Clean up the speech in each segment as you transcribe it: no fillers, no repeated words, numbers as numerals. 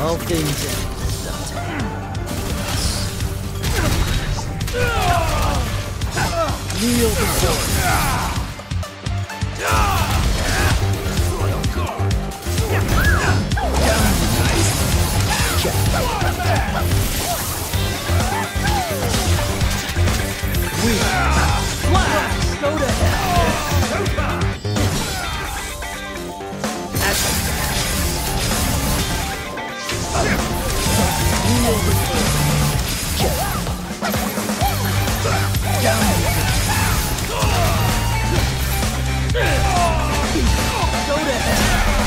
all things end, Dante. Kneel before me. Blast! Go to hell! Kneel before me. Down. Go to hell!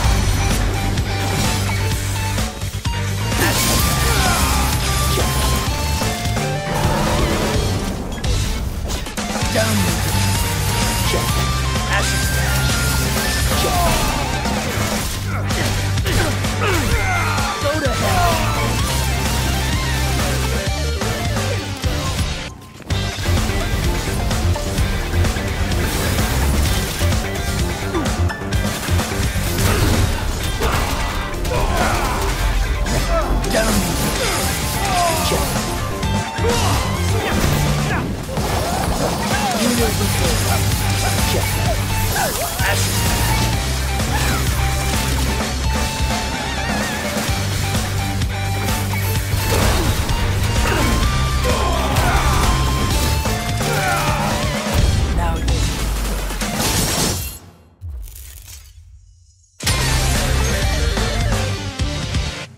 Down. Acid smash. Go to hell! Down. Acid smash.